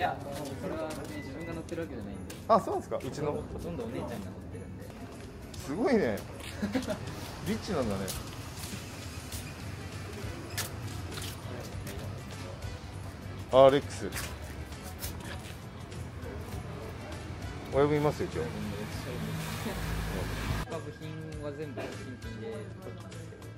や、もうそれはね、自分が乗ってるわけじゃないんで。 あ、そうなんですか。うちのほとんどお姉ちゃんが乗ってるんで。 すごいね。リッチなんだね。RX。お呼びますよ、一応。 部品は全部新品で取ったんですけど。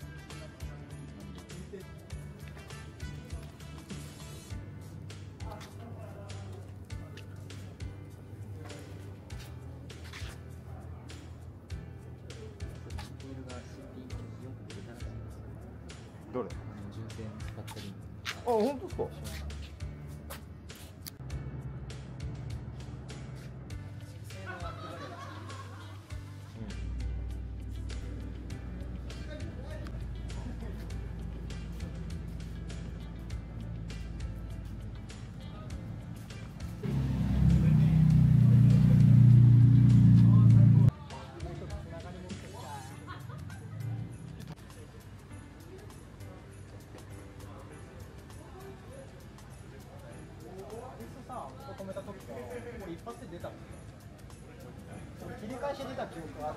どれ？ 充電バッテリー。 あ、本当ですか。 止めた時から俺一発で出たもん。俺切り返し出た記憶がある。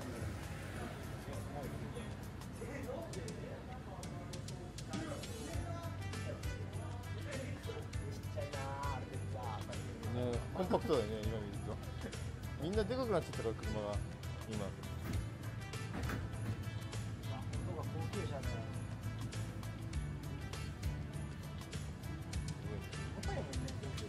ね、コンパクトだよね、今見ると。みんなでかくなっちゃったから車が今。 音が高級車ね。高いもんね。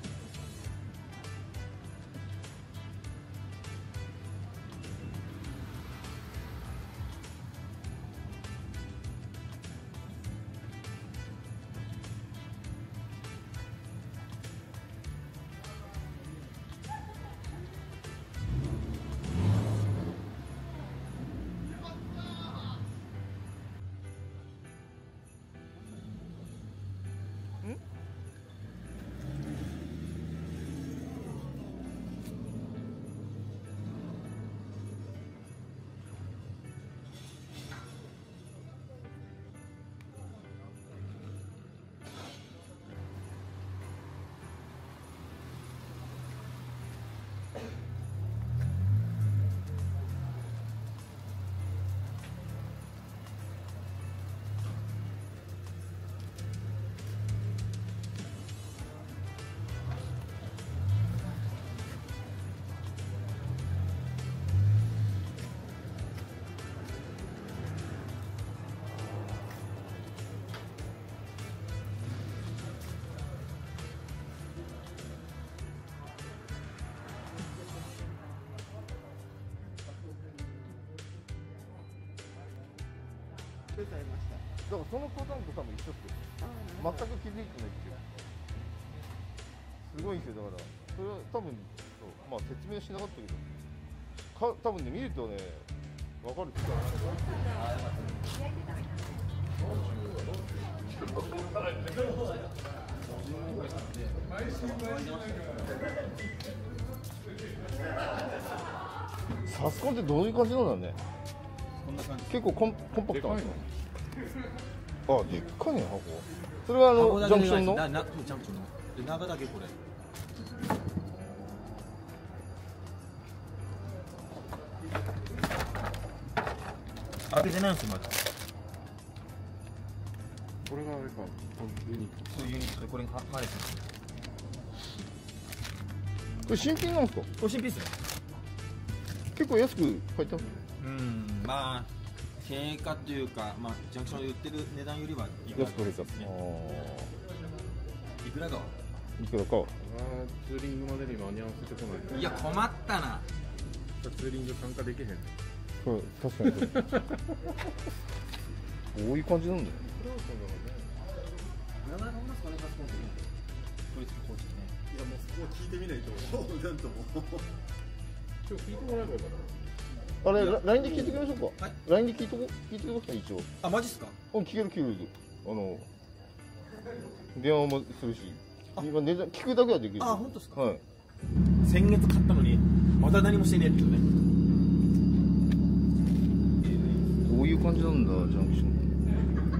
だからそのパターンと多分一緒っすよ。全く気づいてないっていう。すごいんですよ。だからそれは多分そう、まあ説明しなかったけど、多分ね見るとね分かるって言ったサスコンってどういう感じなんだね。結構コンパクトなんですか。あ、でっかいね箱。それはジャンクションの。ジャンクションの。で長だけこれ。 開けてないんですよまだ。 これがあれか。ユニット。 そういうユニットでこれに貼れてる。 これ新品なんですか。 これ新品ですよ。 結構安く買えた。 まあ定価というか、まあジャンクションで売ってる値段よりは安く買えた。 いくらかは。 いくらか。 ツーリングまでに間に合わせてこない。 いや困ったな。 ツーリング参加できへん。 そう確かに。こういう感じなんだよ。 名前が同じこれパスポートに。これコーチね。 いやもうそこ聞いてみないとなんとも。今日聞いてもらえばいいかな。 あれ、LINE で聞いてくれましょうか。LINE で聞いてください、一応。 あ、マジっすか。 聞ける。電話もするし。今値段聞くだけはできる。 あ、本当ですか。 はい。 先月買ったのにまだ何もしてねえっていうね。 こういう感じなんだ、ジャンクショ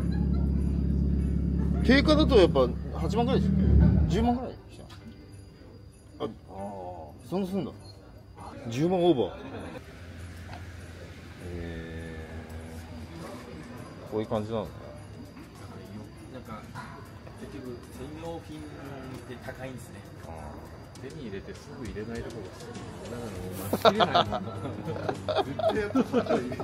ン。定価だとやっぱ8万ぐらいですよ。10万ぐらいした。 そんなすんだ。10万オーバー。こういう感じなのね。 なんか結局専用品って高いんですね。 手に入れてすぐ入れないところがだからもう待ちきれないもん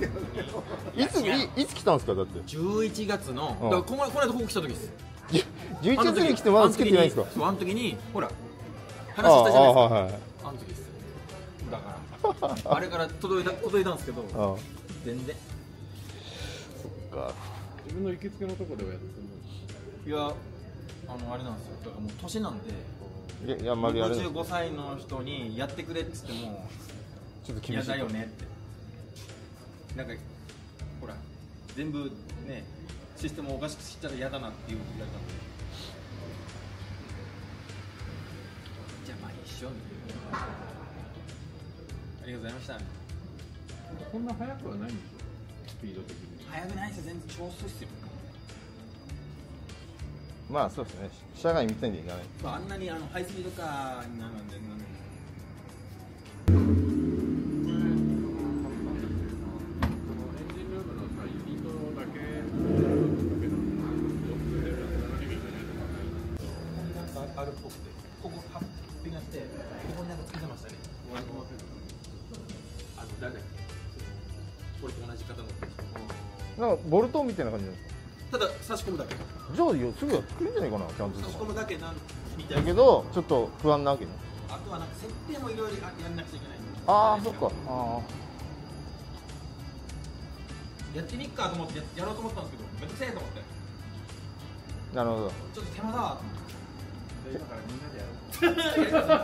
いつ来たんですか、だって 11月の、 うんだからこの間ここ来た時です。 11月に来てまだつけてないんですか。 そう、あの時にほら話したじゃないですか。 はいはい。 あの時ですよ。だからあれから届いたんですけど、 ああ、 全然。 そっか。 自分の行きつけのとこではやってるいや、あれなんですよ。だからもう年なんで、 いや、あんまりあれ 65歳の人にやってくれって言っても嫌ちょっと厳しい。 だよねって。なんかほら全部ねシステムをおかしくしたら嫌だなっていう言われたんで、じゃあまあ一緒みたいな。ありがとうございました。 そんな速くはないんでしょ、スピード的に。 早くないですよ、全然超速っすよ。 まあそうですね。社外みたいにいかない。 そう、あんなにハイスピードカーになるんで、 エンジンルームのさ、ユニットだけなんかあるっぽくて、ここハッピーがあって、ここになんかつけてましたね。誰だっけ、これと同じ方の。 なんかボルトみたいな感じなんですか。 ただ差し込むだけ。 じゃあすぐやってくれるんじゃないかな、ちゃんと。 差し込むだけなんみたいな。 だけどちょっと不安なわけね。 あとはなんか設定もいろいろやんなくちゃいけない。 ああ、そっか。あやってみっかと思ってやろうと思ったんですけど、めんどくせえと思って。 あ、なるほど。 ちょっと手間だわと思って。 今からみんなでやろう。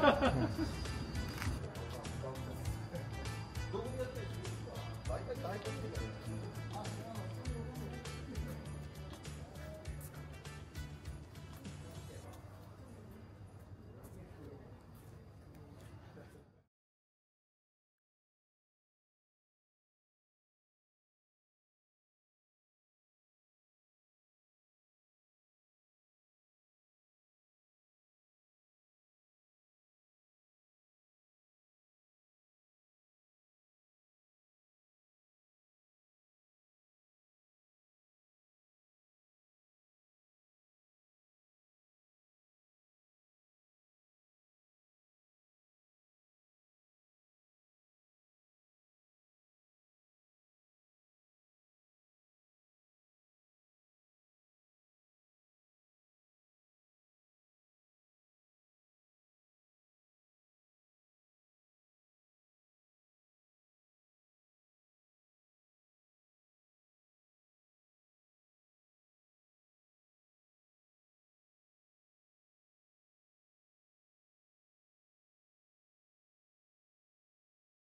どこにやってるんですか。